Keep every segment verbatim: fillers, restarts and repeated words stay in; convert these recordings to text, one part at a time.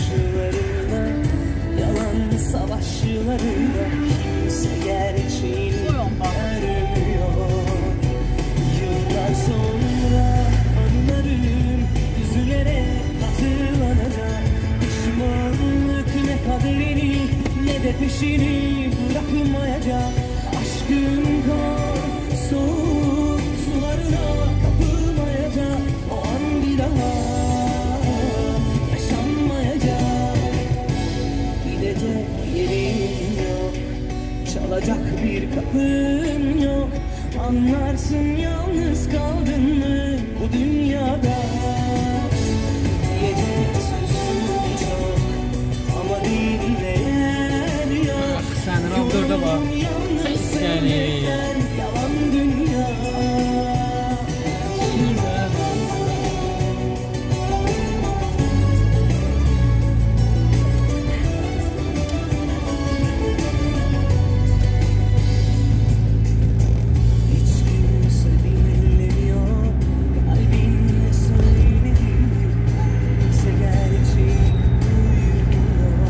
koşularında, yalan savaşlarında kimse gerçeğini görmüyor. Yıllar sonra anılarım üzülerek hatırlanacak. Pişmanlık ne kaderini ne de peşini bırakmayacak. Aşkın kor soğuk sularına kapılmayacak. O an bir daha yaşanmayacak. Gidecek yerim yok, çalacak bir kapım yok. Anlarsın yalnız kaldın mı bu dünyada. Diyecek sözüm çok ama dinleyen yok. Sen Raptor'da bak. Yani yalan dünya. Hiç kimse dinlemiyor, kalbinle söyledim, kimse gerçeği duymuyor.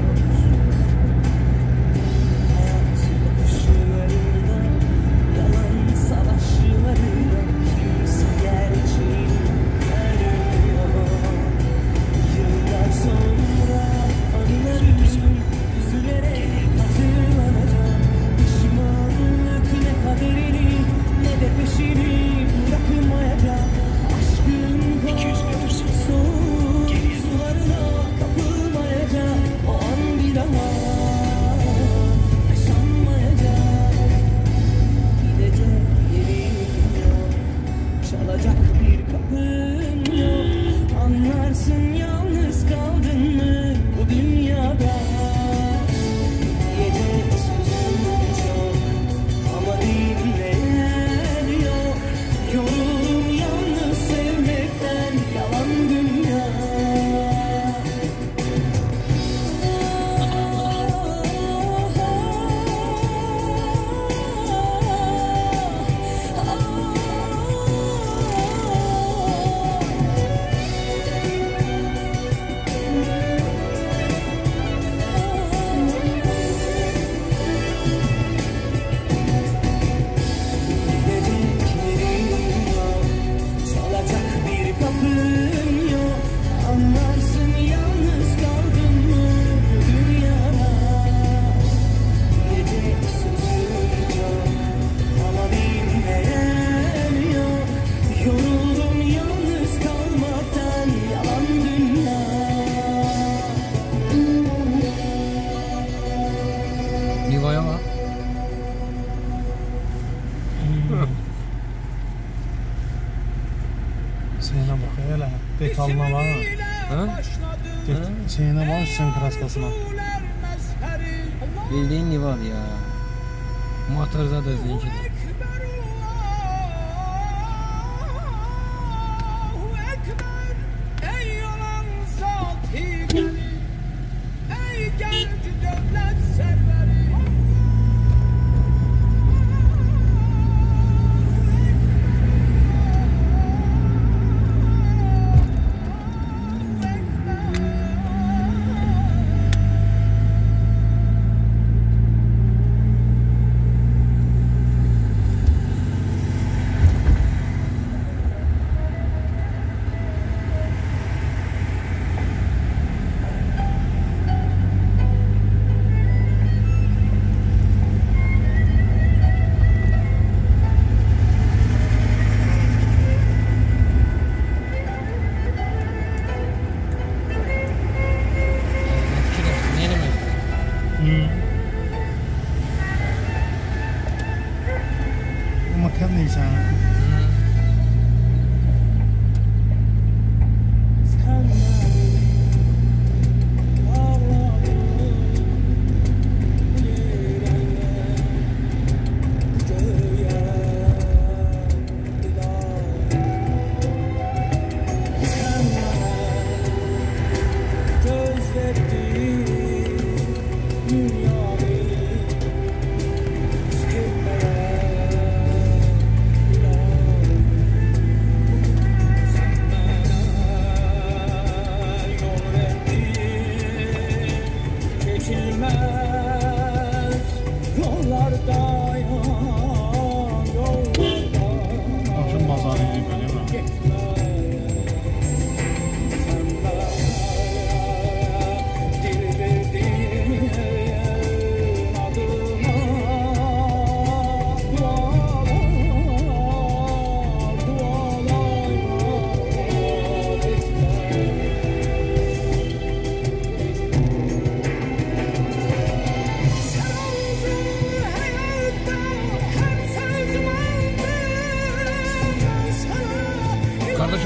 Hayat bakışlarında, yalan savaşlarında kimse gerçeği görmüyor. Yıllar sonra anılarım üzülerek hatırlanacak. Pişmanlık ne kaderini ne de peşini bırakmayacak. Aşkın kor soğuk sularına kapılmayacak. O an bir daha yaşanmayacak. Gidecek yerim yok, çalacak bir kapım yok. Anlarsın yalnız kaldın mı bu dünyada. Diyecek sözüm çok ama dinleyen yok. Yoruldum yalnız sevmekten, yalan dünya. Gidecek yerim yok, çalacak bir kapım yok. Anlarsın yalnız kaldın mı bu dünyada. Diyecek sözüm çok ama dinleyen yok. Yoruldum yalnız kalmaktan, yalan dünya. Niva'ya bak. Şeyine bak hele. Detalına var. Ha? Det- Şeyine bak, sen kraskasına. Bildiğin Niva ya. Motorda da zenci.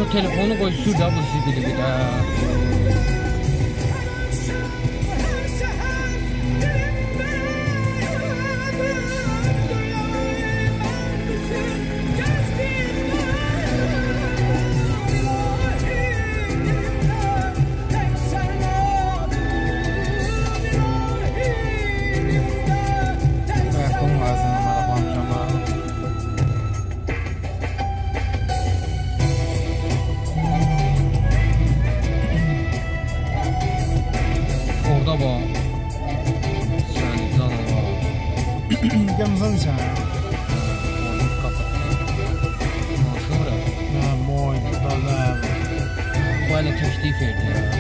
telefonu koy sür da bu zibili bir de. Ayakkabım ağzına maraklamışam bana. Orada bak. Sen canım bak. Gemizan içen. Onu kapat. Nasıl bırak? Ya moy, dalda. Bu hele teşrif verdi ya.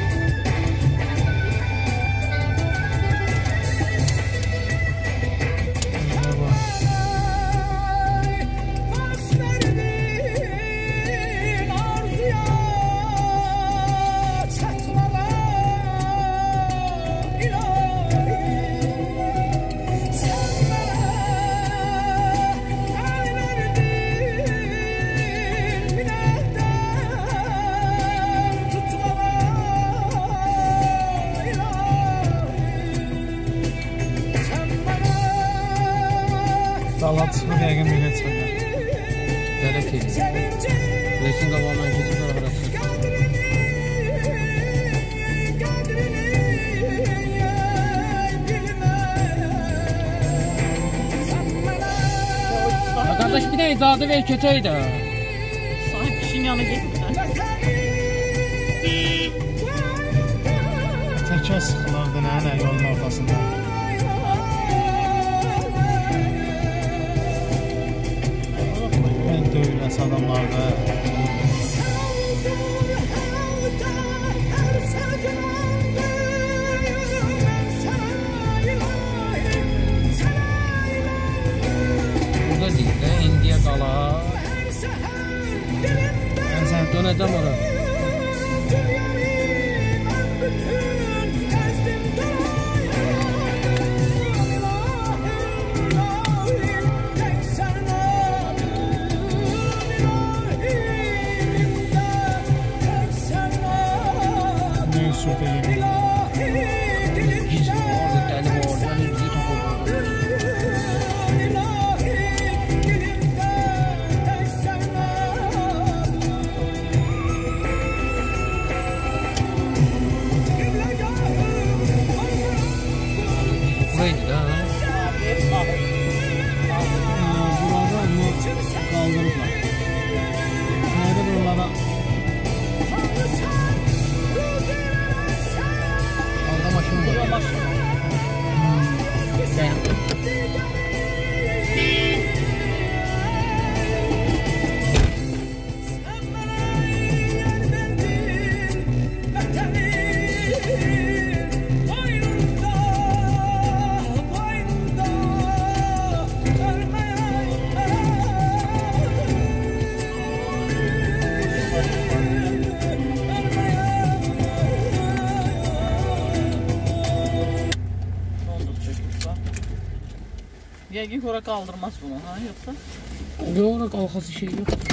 Dalat çıxır yəqin bir heç çıxır. Dələk edin. Resim davamı öncəki arası. Kardeş bir de izadı ver keçeydi. Sahip kişinin yanına gitmişler. Təkə sıxılırdı nənə yolun ortasında. Ben döyüləs adamlarda. Burada değil de indiye qala. Ben sən Dönəcəm ora. ne sürdeyim. Hiç orada deli var. Yani bizi topladı. Buraydı da ha. Burada onu kaldırırlar. Nerede buralara? Orada maşın var. Sen. Yəqin ki, ora kaldırmaz bunu, ha, yoksa? Yok, kalkası şey yok.